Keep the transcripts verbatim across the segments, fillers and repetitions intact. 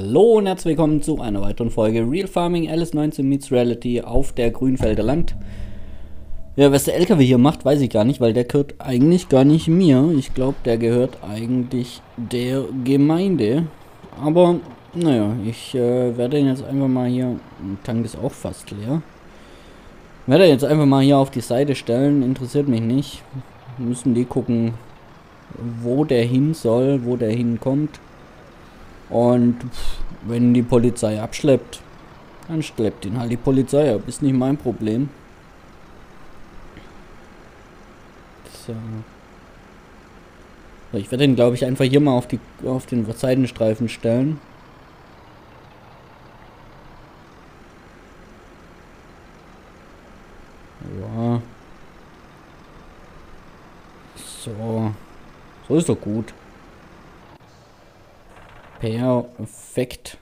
Hallo und herzlich willkommen zu einer weiteren Folge Real Farming L S neunzehn meets Reality auf der Grünfelder Land. Ja, was der L K W hier macht, weiß ich gar nicht, weil der gehört eigentlich gar nicht mir. Ich glaube, der gehört eigentlich der Gemeinde. Aber, naja, ich äh, werde ihn jetzt einfach mal hier, der Tank ist auch fast leer. Werde jetzt einfach mal hier auf die Seite stellen, interessiert mich nicht. Müssen die gucken, wo der hin soll, wo der hinkommt. Und pff, wenn die Polizei abschleppt, dann schleppt ihn halt die Polizei ab. Ist nicht mein Problem. So. So, ich werde ihn, glaube ich, einfach hier mal auf die auf den Seitenstreifen stellen. Ja. So. So ist doch gut. Perfekt.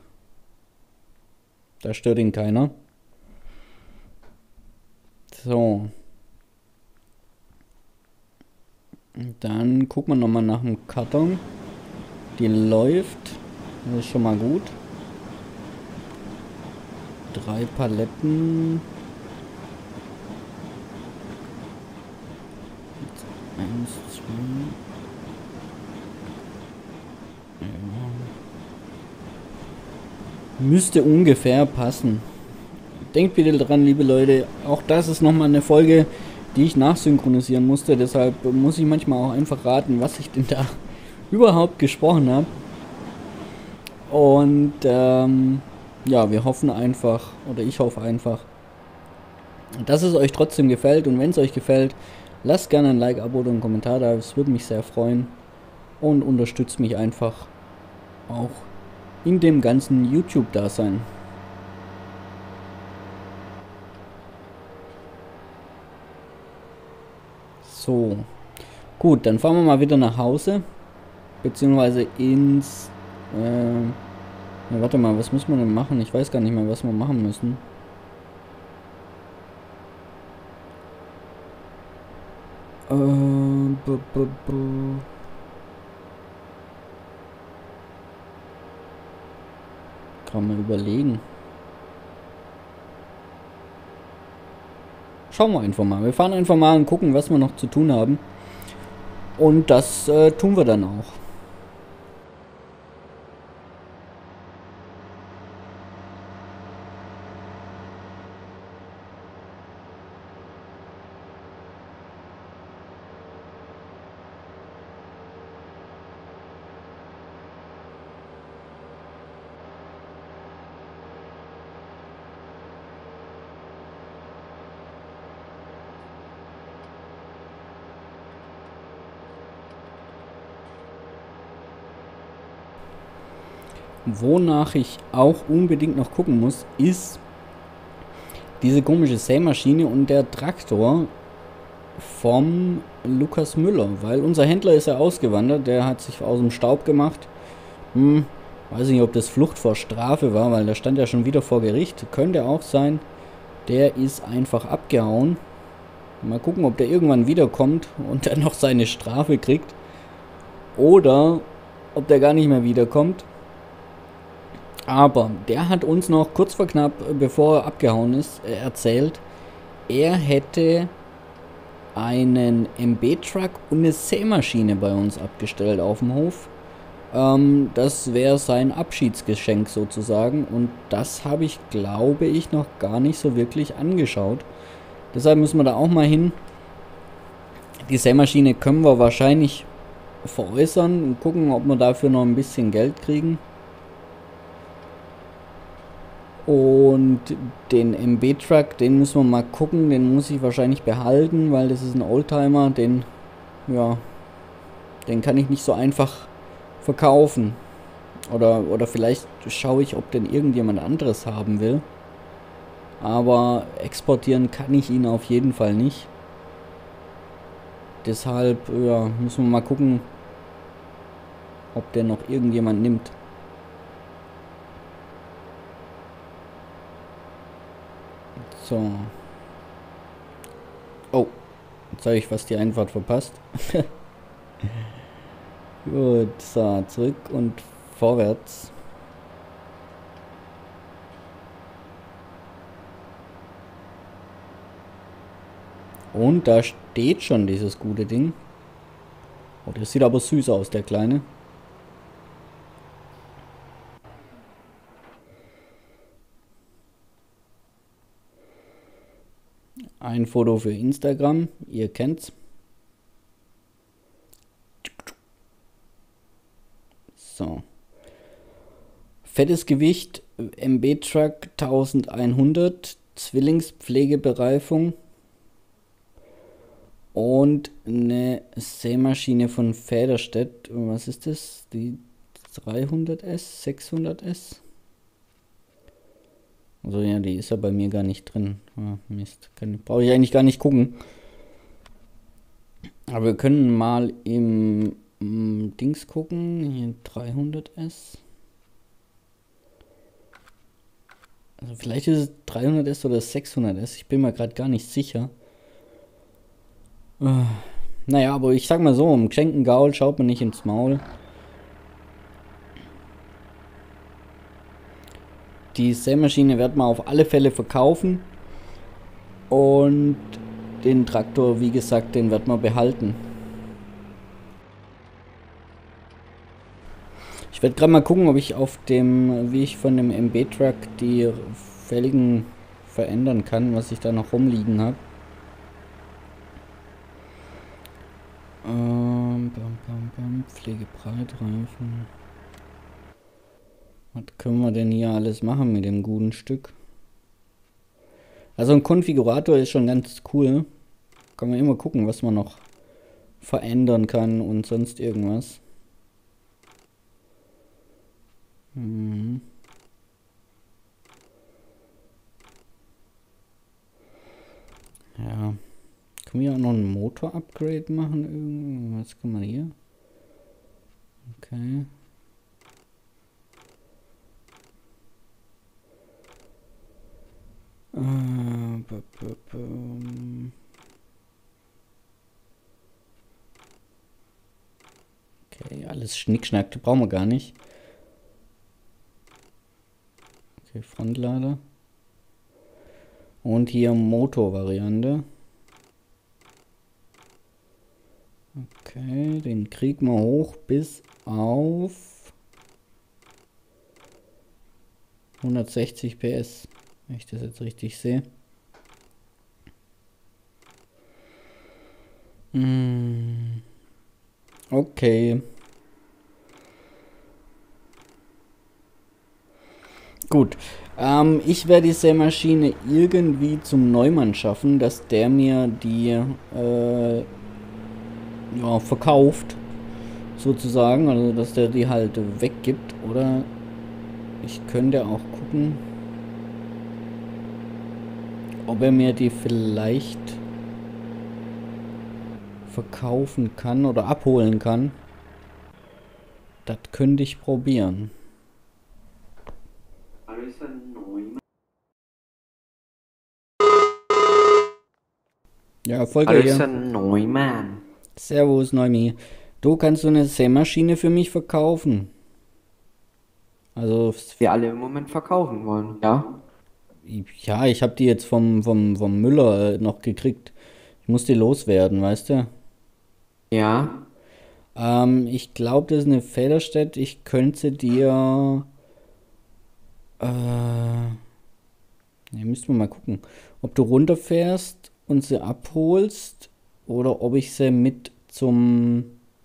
Da stört ihn keiner. So. Dann gucken wir nochmal nach dem Karton. Die läuft. Das ist schon mal gut. Drei Paletten. Eins, zwei. Müsste ungefähr passen. Denkt bitte dran, liebe Leute, auch das ist nochmal eine Folge, die ich nachsynchronisieren musste. Deshalb muss ich manchmal auch einfach raten, was ich denn da überhaupt gesprochen habe. Und ähm, ja, wir hoffen einfach, oder ich hoffe einfach, dass es euch trotzdem gefällt. Und wenn es euch gefällt, lasst gerne ein Like, Abo oder einen Kommentar da. Das würde mich sehr freuen. Und unterstützt mich einfach auch in dem ganzen YouTube-Dasein. So. Gut, dann fahren wir mal wieder nach Hause. Beziehungsweise ins... Äh, ja, warte mal, was müssen wir denn machen? Ich weiß gar nicht mehr, was wir machen müssen. Äh, b -b -b Kann man überlegen. Schauen wir einfach mal. Wir fahren einfach mal und gucken, was wir noch zu tun haben. Und das äh, tun wir dann auch. Wonach ich auch unbedingt noch gucken muss, ist diese komische Sämaschine und der Traktor vom Lukas Müller, weil unser Händler ist ja ausgewandert, der hat sich aus dem Staub gemacht. Hm, weiß nicht, ob das Flucht vor Strafe war, weil der stand ja schon wieder vor Gericht. Könnte auch sein, der ist einfach abgehauen. Mal gucken, ob der irgendwann wiederkommt und dann noch seine Strafe kriegt. Oder ob der gar nicht mehr wiederkommt. Aber der hat uns noch kurz vor knapp, bevor er abgehauen ist, erzählt, er hätte einen M B-Truck und eine Sämaschine bei uns abgestellt auf dem Hof. Ähm, das wäre sein Abschiedsgeschenk sozusagen. Und das habe ich, glaube ich, noch gar nicht so wirklich angeschaut. Deshalb müssen wir da auch mal hin. Die Sämaschine können wir wahrscheinlich veräußern und gucken, ob wir dafür noch ein bisschen Geld kriegen. Und den M B-Truck, den müssen wir mal gucken, den muss ich wahrscheinlich behalten, weil das ist ein Oldtimer, den, ja, den kann ich nicht so einfach verkaufen. Oder, oder vielleicht schaue ich, ob denn irgendjemand anderes haben will. Aber exportieren kann ich ihn auf jeden Fall nicht. Deshalb, ja, müssen wir mal gucken, ob der noch irgendjemand nimmt. So. Oh, jetzt habe ich fast die Einfahrt verpasst. Gut, so, zurück und vorwärts. Und da steht schon dieses gute Ding. Oh, der sieht aber süß aus, der Kleine. Ein Foto für Instagram, ihr kennt's. So. Fettes Gewicht, M B-Truck elfhundert, Zwillingspflegebereifung und eine Sämaschine von Federstedt. Was ist das? Die dreihundert S, sechshundert S? Also ja, die ist ja bei mir gar nicht drin. Ah, Mist. Brauche ich eigentlich gar nicht gucken. Aber wir können mal im, im Dings gucken. Hier dreihundert S. Also vielleicht ist es dreihundert S oder sechshundert S. Ich bin mir gerade gar nicht sicher. Uh, naja, aber ich sag mal so, im geschenkten Gaul schaut man nicht ins Maul. Die Sämaschine wird man auf alle Fälle verkaufen. Und den Traktor, wie gesagt, den wird man behalten. Ich werde gerade mal gucken, ob ich auf dem, wie ich von dem M B-Truck die Felgen verändern kann, was ich da noch rumliegen habe. Ähm, bam, bam, bam, Pflegebreitreifen. Was können wir denn hier alles machen mit dem guten Stück? Also ein Konfigurator ist schon ganz cool. Kann man immer gucken, was man noch verändern kann und sonst irgendwas. Mhm. Ja. Können wir auch noch ein Motor-Upgrade machen? Was kann man hier? Okay. Äh, b -b -b okay, alles Schnickschnack, das brauchen wir gar nicht. Okay, Frontlader. Und hier Motorvariante. Okay, den kriegen wir hoch bis auf hundertsechzig P S. Wenn ich das jetzt richtig sehe. Hm. Okay. Gut. Ähm, ich werde die Sämaschine irgendwie zum Neumann schaffen, dass der mir die äh, ja, verkauft. Sozusagen. Also dass der die halt weggibt. Oder ich könnte auch gucken, ob er mir die vielleicht verkaufen kann oder abholen kann. Das könnte ich probieren. Ja, Volker Hallo, hier. ist ein Neumann. Servus, Neumi. Du, kannst du eine Sämaschine für mich verkaufen? Also, Wir alle im Moment verkaufen wollen, ja? ja, ich habe die jetzt vom, vom, vom Müller äh, noch gekriegt. Ich muss die loswerden, weißt du? Ja, Ähm, ich glaube, das ist eine Federstedt. Ich könnte dir... Äh, ja, müssten wir mal gucken. Ob du runterfährst und sie abholst oder ob ich sie mit zum...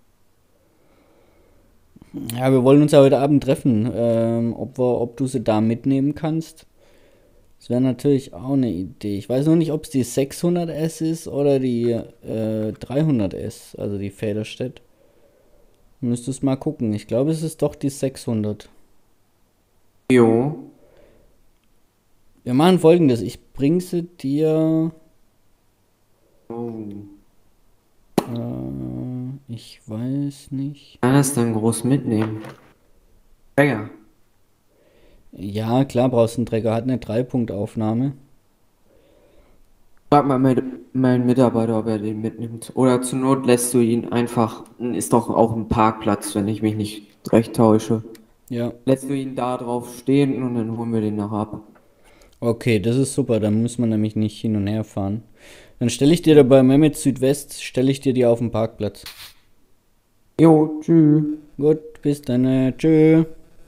Ja, wir wollen uns ja heute Abend treffen. Ähm, ob wir, ob du sie da mitnehmen kannst. Das wäre natürlich auch eine Idee. Ich weiß noch nicht, ob es die sechshundert S ist oder die äh, dreihundert S, also die Federstedt. Müsstest mal gucken. Ich glaube, es ist doch die sechshundert. jo. Wir machen Folgendes. Ich bring sie dir... Oh. Äh, ich weiß nicht. Kann das dann groß mitnehmen? Ja, Ja, klar, brauchst du einen Trecker. Hat eine Dreipunktaufnahme. frag mal mein- meinen Mitarbeiter, ob er den mitnimmt. Oder zur Not lässt du ihn einfach, ist doch auch ein Parkplatz, wenn ich mich nicht recht täusche. Ja. Lässt du ihn da drauf stehen und dann holen wir den noch ab. Okay, das ist super, dann muss man nämlich nicht hin und her fahren. Dann stelle ich dir da bei Mehmet Südwest, stelle ich dir die auf den Parkplatz. Jo, tschüss. Gut, bis dann. Äh, tschö.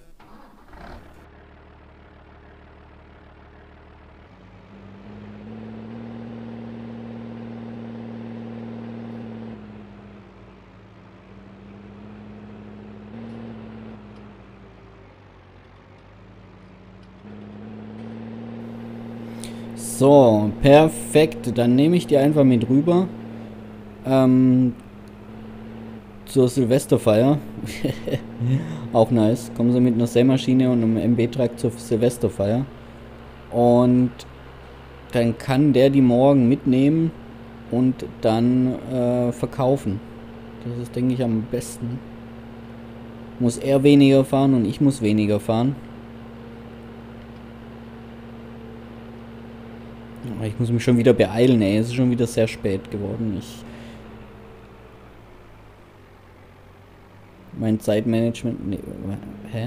So, perfekt. Dann nehme ich die einfach mit rüber. Ähm, zur Silvesterfeier. Auch nice. Kommen sie mit einer Sämaschine und einem M B-Truck zur Silvesterfeier. Und dann kann der die morgen mitnehmen und dann äh, verkaufen. Das ist, denke ich, am besten. Muss er weniger fahren und ich muss weniger fahren. Aber ich muss mich schon wieder beeilen, ey. Es ist schon wieder sehr spät geworden. Ich mein Zeitmanagement. Nee, hä?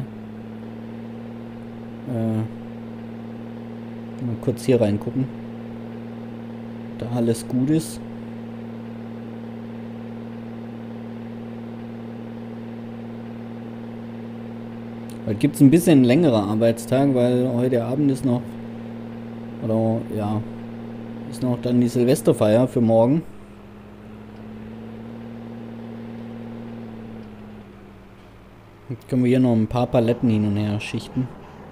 Äh, mal kurz hier reingucken. Da alles gut ist. Heute gibt es ein bisschen längerer Arbeitstag, weil heute Abend ist noch. Oder ja. Ist noch dann die Silvesterfeier für morgen. Jetzt können wir hier noch ein paar Paletten hin und her schichten.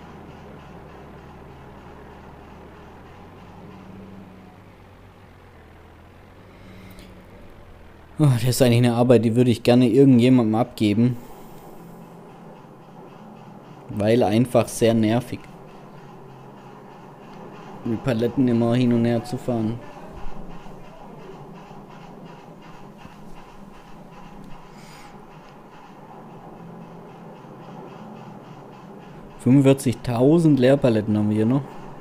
Oh, das ist eigentlich eine Arbeit, die würde ich gerne irgendjemandem abgeben. Weil einfach sehr nervig. Die Paletten immer hin und her zu fahren. fünfundvierzigtausend Leerpaletten haben wir hier noch.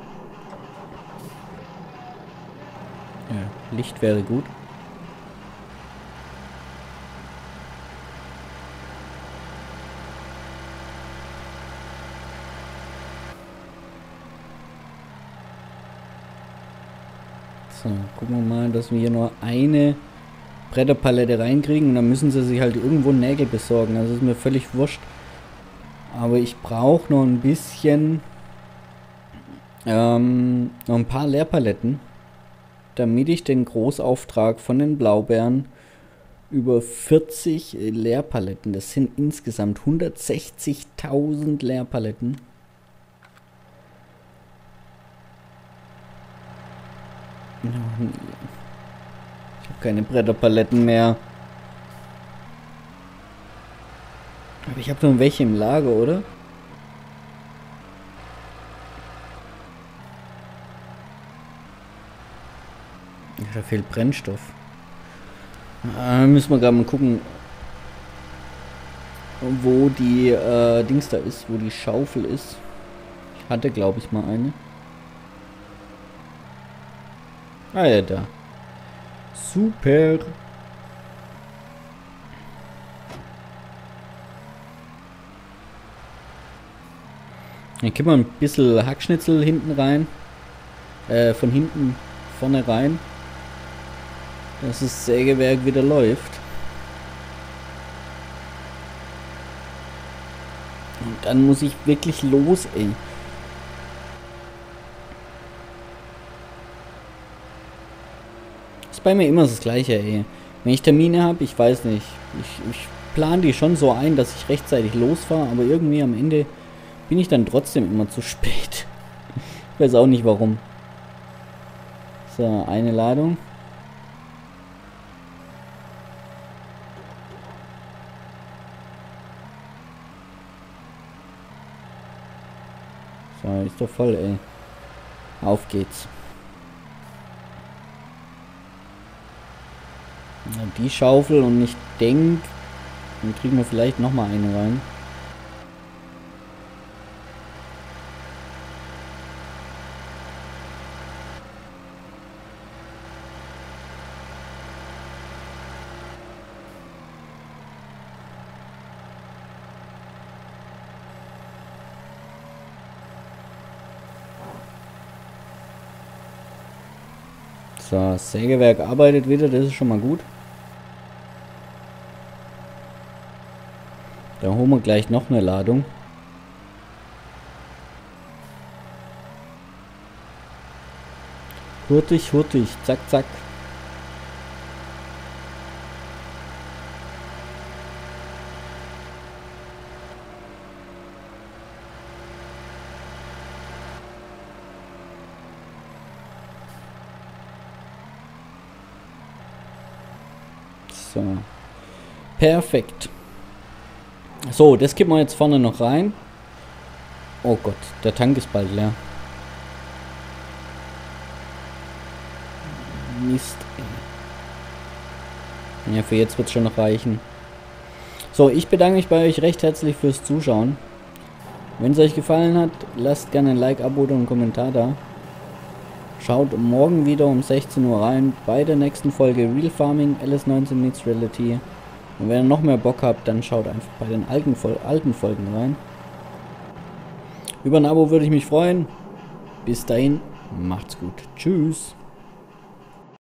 Ja, Licht wäre gut. So, gucken wir mal, dass wir hier nur eine Bretterpalette reinkriegen. Und dann müssen sie sich halt irgendwo Nägel besorgen. Also ist mir völlig wurscht. Aber ich brauche noch ein bisschen, ähm, noch ein paar Leerpaletten, damit ich den Großauftrag von den Blaubeeren über vierzig Leerpaletten, das sind insgesamt hundertsechzigtausend Leerpaletten. Ich habe keine Bretterpaletten mehr. Aber ich habe noch welche im Lager, oder? Ja, da fehlt Brennstoff. Äh, müssen wir gerade mal gucken, wo die äh, Dings da ist, wo die Schaufel ist. Ich hatte, glaube ich, mal eine. Ah ja, da. Super. Dann kippen wir ein bisschen Hackschnitzel hinten rein. Äh, von hinten vorne rein. Dass das Sägewerk wieder läuft. Und dann muss ich wirklich los, ey. Ist bei mir immer das Gleiche, ey. Wenn ich Termine habe, ich weiß nicht. Ich, ich plane die schon so ein, dass ich rechtzeitig losfahre, aber irgendwie am Ende bin ich dann trotzdem immer zu spät. Ich weiß auch nicht warum. So, eine Ladung. So, ist doch voll, ey. Auf geht's. Ja, die Schaufel und ich denke, dann kriegen wir vielleicht noch mal eine rein. So, das Sägewerk arbeitet wieder, das ist schon mal gut. Da holen wir gleich noch eine Ladung. Hurtig, hurtig, zack, zack. So. Perfekt. So, das kippen wir jetzt vorne noch rein. Oh Gott, der Tank ist bald leer. Mist. Ja, für jetzt wird es schon noch reichen. So, ich bedanke mich bei euch recht herzlich fürs Zuschauen. Wenn es euch gefallen hat, lasst gerne ein Like, Abo oder einen Kommentar da. Schaut morgen wieder um sechzehn Uhr rein bei der nächsten Folge Real Farming L S neunzehn Meets Reality. Und wenn ihr noch mehr Bock habt, dann schaut einfach bei den alten, Vol alten Folgen rein. Über ein Abo würde ich mich freuen. Bis dahin, macht's gut. Tschüss.